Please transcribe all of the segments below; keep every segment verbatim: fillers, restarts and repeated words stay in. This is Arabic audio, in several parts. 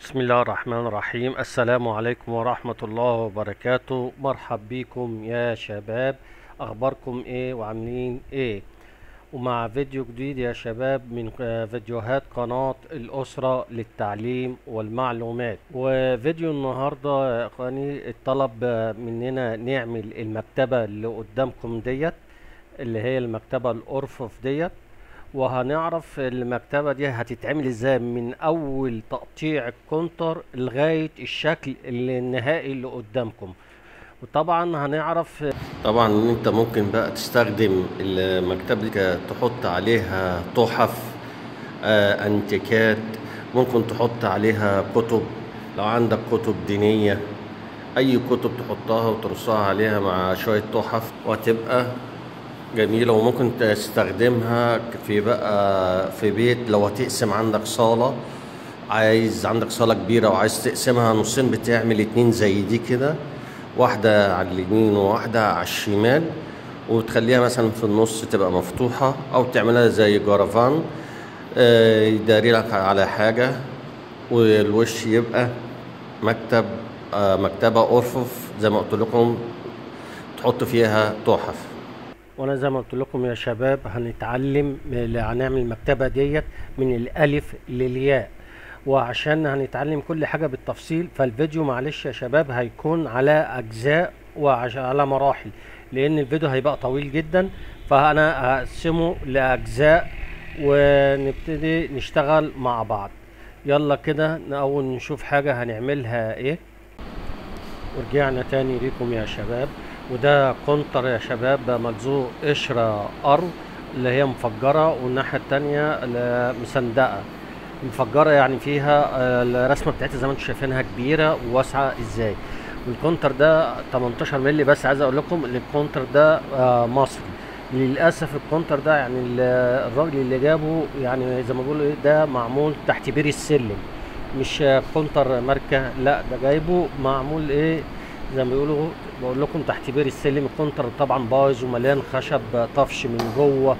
بسم الله الرحمن الرحيم. السلام عليكم ورحمة الله وبركاته. مرحب بكم يا شباب، اخباركم ايه وعاملين ايه؟ ومع فيديو جديد يا شباب من آه، فيديوهات قناة الأسرة للتعليم والمعلومات. وفيديو النهاردة يا اخواني اتطلب آه، مننا نعمل المكتبة اللي قدامكم ديت، اللي هي المكتبة الأرفف ديت. وهنعرف المكتبة دي هتتعمل ازاي من اول تقطيع الكونتر لغاية الشكل اللي النهائي اللي قدامكم. وطبعا هنعرف طبعا ان انت ممكن بقى تستخدم المكتبة دي ك- تحط عليها تحف، آه انتيكات، ممكن تحط عليها كتب لو عندك كتب دينية، اي كتب تحطها وترصها عليها مع شوية تحف وهتبقى جميلة. وممكن تستخدمها في بقى في بيت لو هتقسم عندك صالة، عايز عندك صالة كبيرة وعايز تقسمها نصين، بتعمل اتنين زي دي كده، واحدة على اليمين وواحدة على الشمال، وتخليها مثلا في النص تبقى مفتوحة، أو تعملها زي جرافان آه، يداري لك على حاجة، والوش يبقى مكتب آه، مكتبة أرفف زي ما قلت لكم، تحط فيها تحف. وانا زي ما قلت لكم يا شباب هنتعلم هنعمل المكتبة ديت من الالف للياء. وعشان هنتعلم كل حاجة بالتفصيل، فالفيديو معلش يا شباب هيكون على اجزاء وعلى مراحل، لان الفيديو هيبقى طويل جدا، فانا هقسمه لاجزاء ونبتدي نشتغل مع بعض. يلا كده اول نشوف حاجة هنعملها ايه. ورجعنا تاني ليكم يا شباب. وده كونتر يا شباب مجزوء قشرة ارو اللي هي مفجرة، والناحية التانية اللي مسندقة. مفجرة يعني فيها آه، الرسمة بتاعتها زي ما انتم شايفينها كبيرة وواسعة ازاي. والكونتر ده تمنتاشر مللي، بس عايز اقول لكم ان الكونتر ده آه، مصري. للاسف الكونتر ده يعني ال- الراجل اللي جابه يعني زي ما بيقولوا ايه، ده معمول تحت بير السلم، مش كونتر ماركة، لا ده جايبه معمول ايه زي ما بيقولوا، بقول لكم تحت بير السلم. الكونتر طبعا بايظ ومليان خشب طفش من جوه،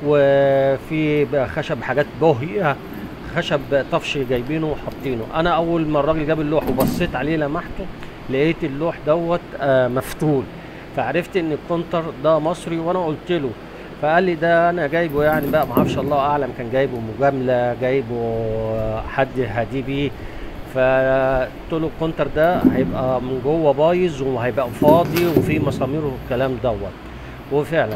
وفي بقى خشب حاجات بوهية، خشب طفش جايبينه وحاطينه. انا اول ما الراجل جاب اللوح وبصيت عليه لمحته، لقيت اللوح دوت آه مفتول، فعرفت ان الكونتر ده مصري. وانا قلت له، فقال لي ده انا جايبه يعني بقى معرفش، الله اعلم كان جايبه مجامله، جايبه حد هديه بيه. فقلت له الكونتر ده هيبقى من جوه بايظ وهيبقى فاضي وفيه مسامير والكلام دوت. وفعلا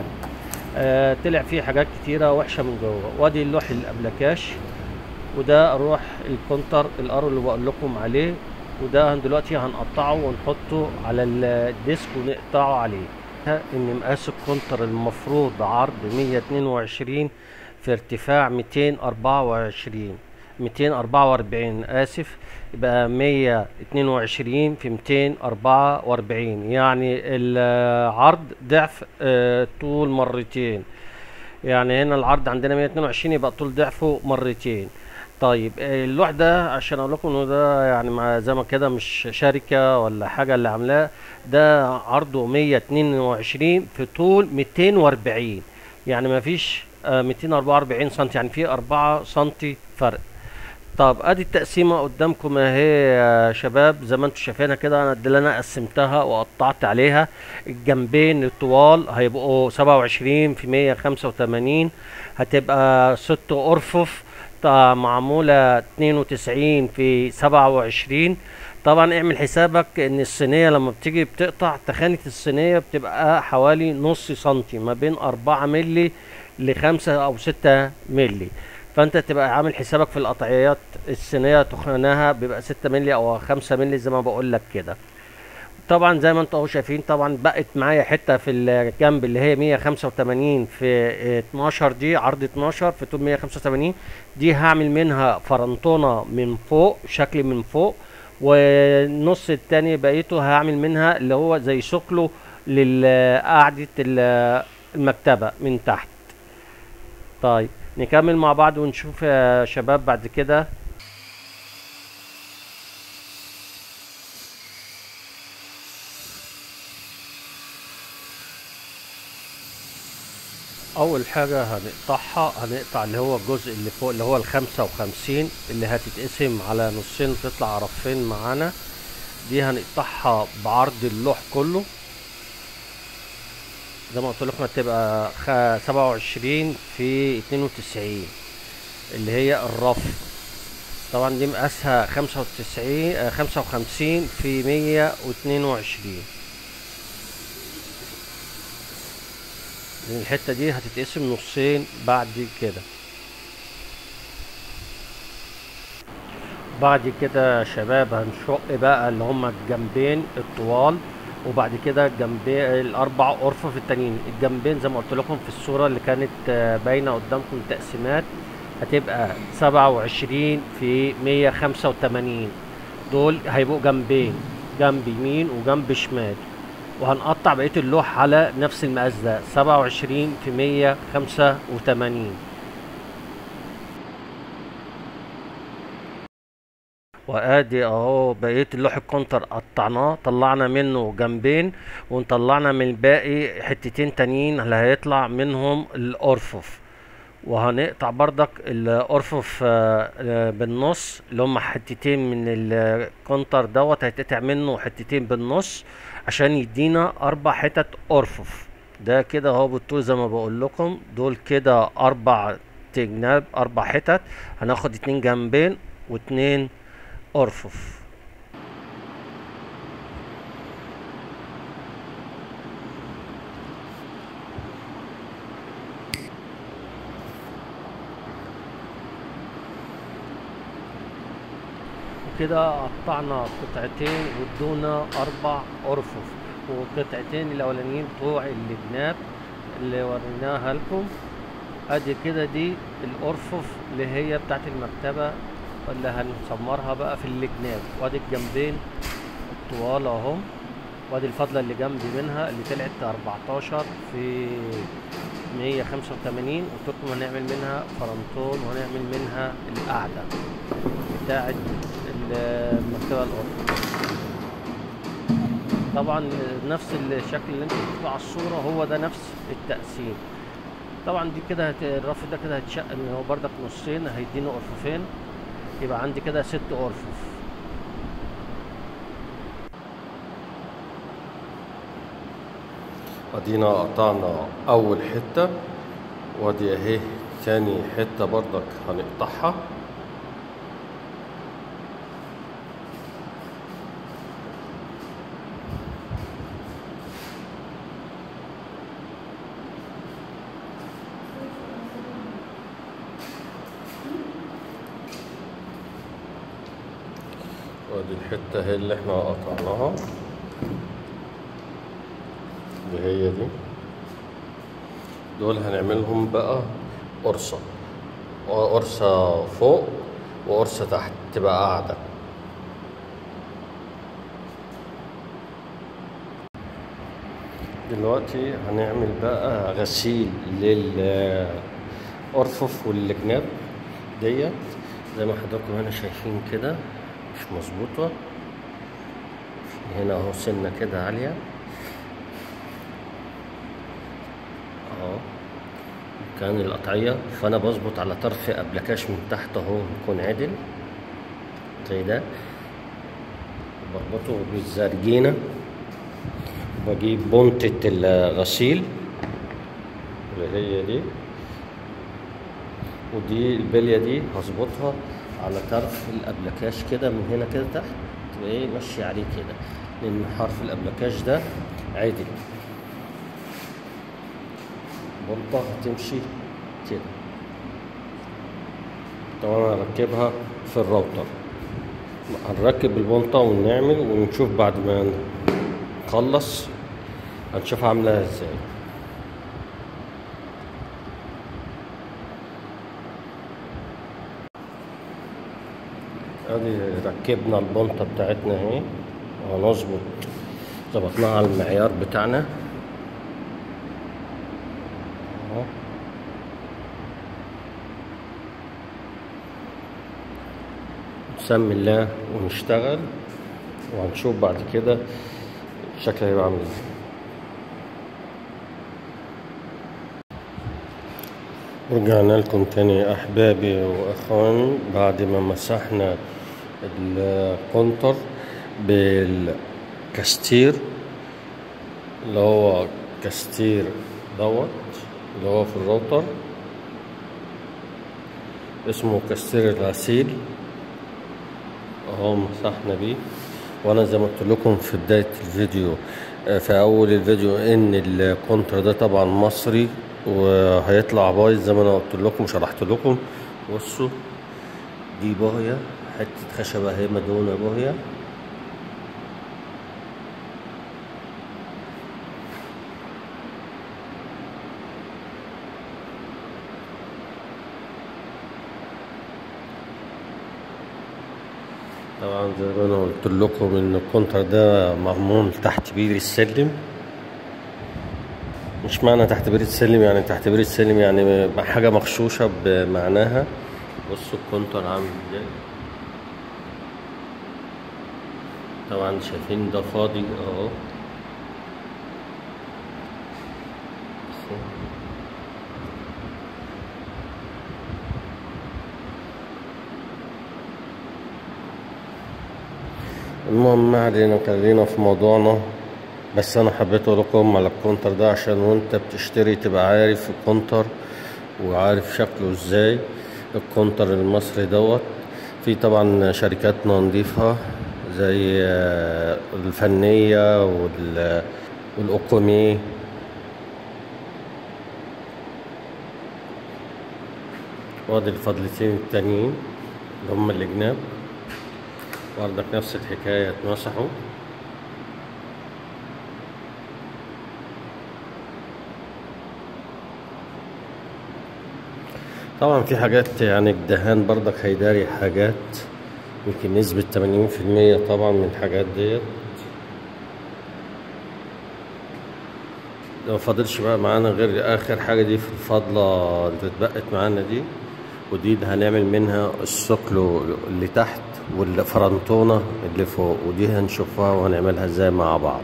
آه طلع فيه حاجات كتيره وحشه من جوه. وادي اللوح الابلكاش، وده روح الكونتر الارو اللي بقول لكم عليه. وده دلوقتي هنقطعه ونحطه على الديسك ونقطعه عليه. ان مقاس الكونتر المفروض عرض مية اتنين وعشرين في ارتفاع ميتين اربعة وعشرين ميتين اربعة واربعين اسف، يبقى مية اتنين وعشرين في ميتين اربعة واربعين، يعني العرض ضعف آه، طول مرتين. يعني هنا العرض عندنا مية اتنين وعشرين، يبقى الطول ضعفه مرتين. طيب آه، اللوح ده عشان اقول لكم انه ده يعني مع زي ما كده مش شركة ولا حاجة اللي عاملاه، ده عرضه مية اتنين وعشرين في طول ميتين واربعين، يعني ما فيش آه، ميتين اربعة واربعين سنتي، يعني في اربعة سنتي فرق. طب ادي التقسيمه قدامكم اهي يا شباب، زي ما انتم شايفينها كده. انا دي اللي انا قسمتها وقطعت عليها. الجنبين الطوال هيبقوا سبعة وعشرين في مية خمسة وتمانين، هتبقى ست ارفف طا- معموله اتنين وتسعين في سبعة وعشرين. طبعا اعمل حسابك ان الصينيه لما بتيجي بتقطع، تخانه الصينيه بتبقى حوالي نص سنتي، ما بين اربعة ملي لخمسة او ستة ملي. فانت تبقى عامل حسابك في القطعيات. الصينيه تخنها بيبقى ستة مللي او خمسة مللي زي ما بقول لك كده. طبعا زي ما انتوا اهو شايفين، طبعا بقت معايا حته في الجنب اللي هي مية خمسة وتمانين في اتناشر، دي عرض اتناشر في طول مية خمسة وتمانين. دي هعمل منها فرنطونه من فوق، شكل من فوق، والنص التاني بقيته هعمل منها اللي هو زي شكله لقعده المكتبه من تحت. طيب نكمل مع بعض ونشوف يا شباب بعد كده. اول حاجة هنقطعها، هنقطع اللي هو الجزء اللي فوق اللي هو الخمسة وخمسين اللي هتتقسم على نصين وتطلع رفين معانا. دي هنقطعها بعرض اللوح كله زي ما قلت لكم، هتبقى سبعة وعشرين في اتنين وتسعين اللي هي الرف. طبعا دي مقاسها خمسة وتسعين خمسة وخمسين في مية واتنين وعشرين. الحتة دي هتتقسم نصين بعد كده. بعد كده يا شباب هنشق بقى اللي هما الجنبين الطوال، وبعد كده الجنبين الاربع ارفف التانيين. الجنبين زي ما قلت لكم في الصورة اللي كانت باينة قدامكم التقسيمات، هتبقى سبعة وعشرين في مية خمسة وتمانين. دول هيبقوا جنبين، جنب يمين وجنب شمال، وهنقطع بقية اللوح على نفس المقاس ده سبعة وعشرين في مية خمسة وتمانين. وادي اهو بقية اللوح الكونتر قطعناه، طلعنا منه جنبين ونطلعنا من الباقي حتتين تانيين اللي هيطلع منهم الارفف. وهنقطع بردك الارفف بالنص اللي هم حتتين من الكونتر دوت، هيتقطع منه حتتين بالنص عشان يدينا اربع حتت ارفف. ده كده اهو بالطول زي ما بقول لكم، دول كده اربع جناب، اربع حتت. هناخد اتنين جنبين واتنين ارفف. كده قطعنا قطعتين وادونا اربع ارفف، والقطعتين الاولانيين بتوع الجناب اللي وريناها لكم. ادي كده دي الارفف اللي هي بتاعت المكتبة اللي هنسمرها بقى في الجناب. وادي الجنبين الطوال اهم، وادي الفضلة اللي جنبي منها اللي طلعت اربعتاشر في مية خمسة وتمانين. قلت لكم هنعمل منها فرنتون وهنعمل منها القعدة بتاعت المكتبة الأرض. طبعا نفس الشكل اللي انتوا بتشوفوه على الصورة هو ده نفس التقسيم. طبعا دي كده هت... الرف ده كده هيتشق ان هو بردك نصين، هيدينا ارففين، يبقى عندي كده ست ارفف. ادينا قطعنا اول حتة، وادي اهي تاني حتة بردك هنقطعها. وادي الحتة هي اللي احنا قطعناها، اللي هي دي. دول هنعملهم بقى قرصة، قرصة فوق وقرصة تحت تبقى قاعدة. دلوقتي هنعمل بقى غسيل للأرفف والجناب ديت زي ما حضراتكم هنا شايفين كده مش مظبوطة. هنا اهو سنة كده عالية اهو كان القطعية، فانا بظبط على طرف ابلكاش من تحت اهو يكون عدل زي ده، بربطه بالزرجينة، بجيب بنطة الغسيل اللي هي دي، ودي البلية دي هظبطها على طرف الابلكاش كده من هنا كده تحت، تبقى ايه ماشي عليه كده، لان حرف الابلكاش ده عدل. بنطة هتمشي كده. طبعا هركبها في الراوتر، هنركب البنطة ونعمل ونشوف بعد ما نخلص هنشوفها عاملة ازاي. ادي ركبنا البنطة بتاعتنا اهي، وهنظبط ظبطناها على المعيار بتاعنا اهو. نسمي الله ونشتغل، وهنشوف بعد كده الشكل هيبقى عامل ازاي. ورجعنا لكم تاني يا احبابي واخواني بعد ما مسحنا الكونتر بالكاستير اللي هو كاستير دوت اللي هو في الراوتر اسمه كاستير الغسيل اهو مسحنا بيه. وانا زي ما قلت لكم في بداية الفيديو في اول الفيديو ان الكونتر ده طبعا مصري وهيطلع بايظ زي ما انا قلت لكم وشرحت لكم. بصوا دي باهية، حتة خشبة اهي مدهونة باهية. طبعا زي ما انا قلت لكم ان الكونتر ده معمول تحت بير السلم. مش معنى تحت بير السلم يعني تحت بير السلم يعني حاجة مغشوشة بمعناها. بصوا الكونتر عامل ازاي. طبعا شايفين ده فاضي اهو. المهم ما علينا، خلينا في موضوعنا. بس انا حبيت اقول لكم على الكونتر ده عشان وانت بتشتري تبقى عارف الكونتر وعارف شكله ازاي. الكونتر المصري دوت في طبعا شركاتنا نضيفة زي الفنية والاوكومي وادي الفضلتين التانيين اللي هم الجناب برضك نفس الحكاية اتمسحوا. طبعا في حاجات يعني الدهان برضك هيداري حاجات يمكن نسبة تمانين في المية طبعا من الحاجات ديت. لو مفاضلش بقى معانا غير اخر حاجة دي في الفضلة اللي اتبقت معانا دي، ودي هنعمل منها الثقل اللي تحت والفرنتونة اللي فوق، ودي هنشوفها وهنعملها ازاي مع بعض.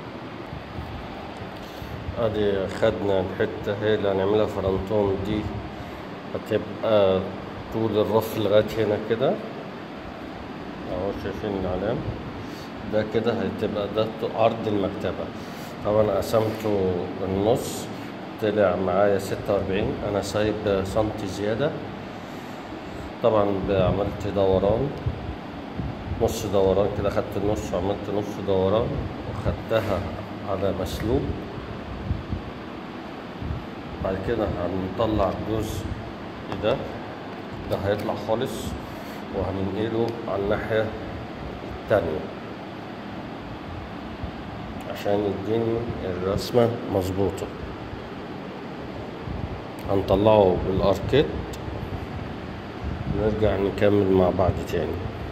ادي خدنا الحتة هي اللي هنعملها فرنتون، دي هتبقى طول الرف لغاية هنا كده اهو شايفين العلام ده كده. هتبقى ده عرض المكتبة. طبعا قسمته النص طلع معايا ستة واربعين، انا سايب سنتي زيادة. طبعا عملت دوران نص دوران كده، خدت النص وعملت نص دوران وخدتها على مسلوب. بعد كده هنطلع الجزء ده ده هيطلع خالص وهننقله على الناحية التانية عشان يديني الرسمة مظبوطة. هنطلعه بالاركيد ونرجع نكمل مع بعض تاني.